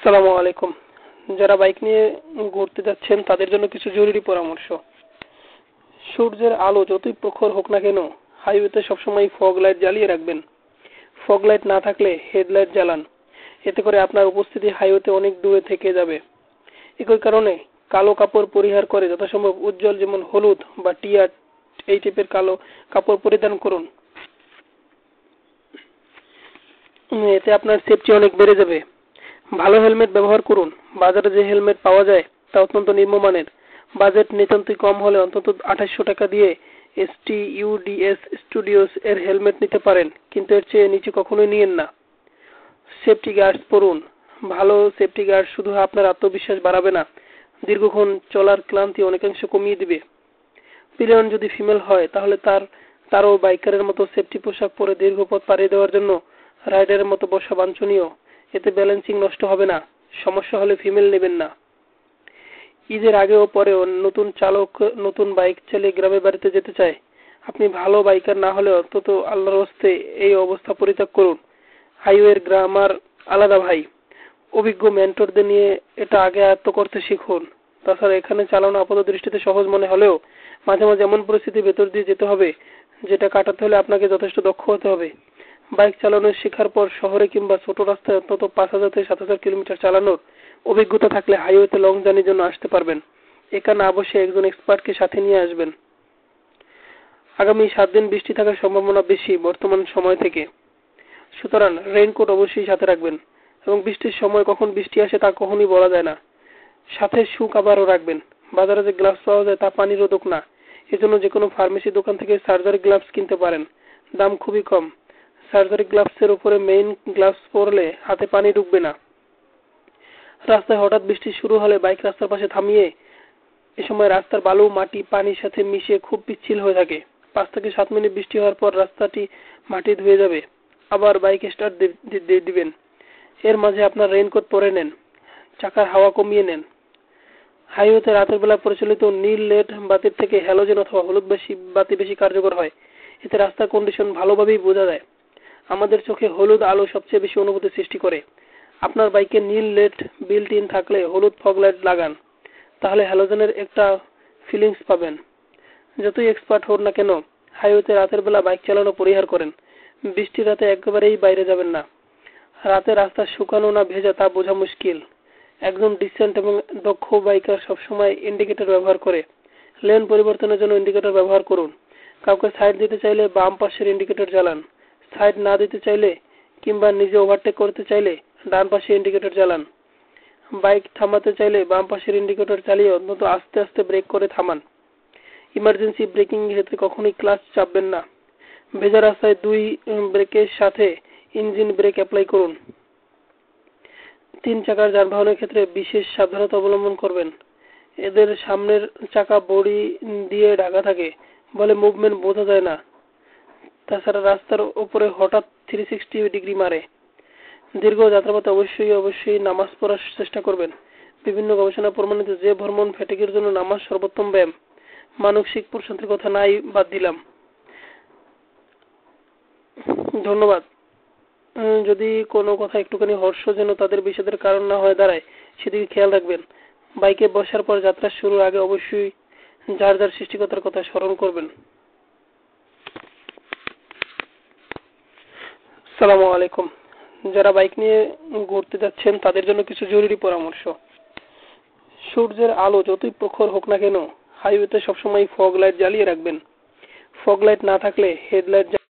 আসসালামু আলাইকুম। যারা বাইক নিয়ে ঘুরতে যাচ্ছেন তাদের জন্য কিছু জরুরি পরামর্শ। সূর্যের আলো যতই প্রখর হোক না কেন, হাইওয়েতে সবসময় ফগ লাইট জ্বালিয়ে রাখবেন। ফগ লাইট না থাকলে হেডলাইট জ্বালান। এতে করে আপনার উপস্থিতি হাইওয়েতে অনেক দূরে থেকে যাবে। একই কারণে কালো কাপড় পরিহার করে যথাসম্ভব উজ্জ্বল, যেমন হলুদ বা টিয়া, এই টাইপের কালো কাপড় পরিধান করুন। এতে আপনার সেফটি অনেক বেড়ে যাবে। ভালো হেলমেট ব্যবহার করুন। বাজারে যে হেলমেট পাওয়া যায় তা অত্যন্ত নিম্নমানের। বাজেট নিতান্তই কম হলে অন্তত 2800 টাকা দিয়ে STUDS স্টুডিওস এর হেলমেট নিতে পারেন, কিন্তু এর চেয়ে নিচে কখনোই নিয়েন না। সেফটি গার্ডস পরুন। ভালো সেফটি গার্ড শুধু আপনার আত্মবিশ্বাস বাড়াবে না, দীর্ঘক্ষণ চলার ক্লান্তি অনেকাংশ কমিয়ে দিবে। পিলিয়ন যদি ফিমেল হয় তাহলে তারও বাইকারের মতো সেফটি পোশাক পরে দীর্ঘ পথ পাড়ি দেওয়ার জন্য রাইডারের মতো বসা বাঞ্ছনীয়। এতে ব্যালেন্সিং নষ্ট হবে না। সমস্যা হলে ফিমেল নেবেন না। ঈদের আগে ও পরেও নতুন চালক নতুন বাইক চালিয়ে গ্রামে বাড়িতে যেতে চায়। আপনি ভালো বাইকার না হলে অন্তত আল্লাহর হস্তে এই অবস্থা পরিত্যাগ করুন। হাইওয়ের গ্রামার আলাদা ভাই। অভিজ্ঞ মেন্টরদের নিয়ে এটা আগে আয়ত্ত করতে শিখুন। তাছাড়া এখানে চালানো আপাত দৃষ্টিতে সহজ মনে হলেও মাঝে মাঝে এমন পরিস্থিতির ভেতর দিয়ে যেতে হবে যেটা কাটাতে হলে আপনাকে যথেষ্ট দক্ষ হতে হবে। বাইক চালানো শেখার পর শহরে কিংবা ছোট রাস্তায় অন্তত 5000 থেকে 7000 কিলোমিটার চালানোর অভিজ্ঞতা থাকলে হাইওয়েতে লং জার্নির জন্য আসতে পারবেন। একা না বসে একজন এক্সপার্টকে সাথে নিয়ে আসবেন। আগামী 7 দিন বৃষ্টি থাকার সম্ভাবনা বেশি বর্তমান সময় থেকে, সুতরাং রেইনকোট অবশ্যই সাথে রাখবেন। এবং বৃষ্টির সময় কখন বৃষ্টি আসে তা কখনই বলা যায় না। সাথে শু কাভারও রাখবেন। বাজারে যে গ্লাভস পাওয়া যায় তা পানি রোধক না, এজন্য যে কোনো ফার্মেসি দোকান থেকে সার্জারি গ্লাভস কিনতে পারেন। দাম খুবই কম। সার্জারি গ্লাভসের উপরে মেইন গ্লাভস পরলে হাতে পানি ঢুকবে না। রাস্তায় হঠাৎ বৃষ্টি শুরু হলে বাইক রাস্তার পাশে থামিয়ে, এ সময় রাস্তার বালু মাটি পানির সাথে মিশে খুব পিচ্ছিল হয়ে থাকে। 5 থেকে 7 মিনিট বৃষ্টি হওয়ার পর রাস্তাটি মাটি ধুয়ে যাবে। আবার বাইক স্টার্ট দিবেন। এর মাঝে আপনার রেইনকোট পরে নেন। চাকার হাওয়া কমিয়ে নেন। হাইওয়েতে রাতের বেলা পরিচালিত নীল লেড বাতির থেকে হ্যালোজেন অথবা হলুদ বাতি বেশি কার্যকর হয়। এতে রাস্তার কন্ডিশন ভালোভাবেই বোঝা যায়। আমাদের চোখে হলুদ আলো সবচেয়ে বেশি অনুভূতি সৃষ্টি করে। আপনার বাইকে নীল লেড বিল্ট ইন থাকলে হলুদ ফগ লাইট লাগান, তাহলে হ্যালোজেনের একটা ফিলিংস পাবেন। যতই এক্সপার্ট হন না কেন, হাইওয়েতে রাতের বেলা বাইক চালানো পরিহার করেন। বৃষ্টির রাতে একেবারেই বাইরে যাবেন না। রাতে রাস্তা শুকানো না ভেজা তা বোঝা মুশকিল। একজন ডিসেন্ট এবং দক্ষ বাইকার সবসময় ইন্ডিকেটর ব্যবহার করে। লেন পরিবর্তনের জন্য ইন্ডিকেটর ব্যবহার করুন। কাউকে সাইড দিতে চাইলে বাম পাশের ইন্ডিকেটর জ্বালান। সাইড না দিতে চাইলে কিংবা নিজে ওভারটেক করতে চাইলে ডান পাশে ইন্ডিকেটর জ্বালান। বাইক থামাতে চাইলে বাম পাশের ইন্ডিকেটর চালিয়ে অন্তত আস্তে আস্তে ব্রেক করে থামান। ইমার্জেন্সি ব্রেকিং ক্ষেত্রে কখনোই ক্লাচ চাপবেন না। ভেজা রাস্তায় 2 ব্রেকের সাথে ইঞ্জিন ব্রেক অ্যাপ্লাই করুন। 3 চাকার যানবাহনের ক্ষেত্রে বিশেষ সাবধানতা অবলম্বন করবেন। এদের সামনের চাকা বডি দিয়ে ঢাকা থাকে বলে মুভমেন্ট বোঝা যায় না। তাছাড়া রাস্তার উপরে হঠাৎ 360 ডিগ্রি মারে। দীর্ঘ যাত্রাপথে অবশ্যই নামাজ পড়ার চেষ্টা করবেন। বিভিন্ন গবেষণা প্রমাণিত যে হরমোন ফ্যাটিগের জন্য নামাজ সর্বোত্তম ব্যায়াম। মানসিক প্রশান্তির কথা নাই বাদ দিলাম। ধন্যবাদ। যদি কোনো কথা একটুখানি হর্ষ যেন তাদের বিষাদের কারণ না হয়ে দাঁড়ায়, সেদিকে খেয়াল রাখবেন। বাইকে বসার পর যাত্রা শুরুর আগে অবশ্যই যার যার সৃষ্টিকর্তার কথা স্মরণ করবেন। আসসালামু আলাইকুম। যারা বাইক নিয়ে ঘুরতে যাচ্ছেন তাদের জন্য কিছু জরুরি পরামর্শ। সূর্যের আলো যতই প্রখর হোক না কেন, হাইওয়েতে সবসময় ফগ লাইট জ্বালিয়ে রাখবেন। ফগ লাইট না থাকলে হেডলাইট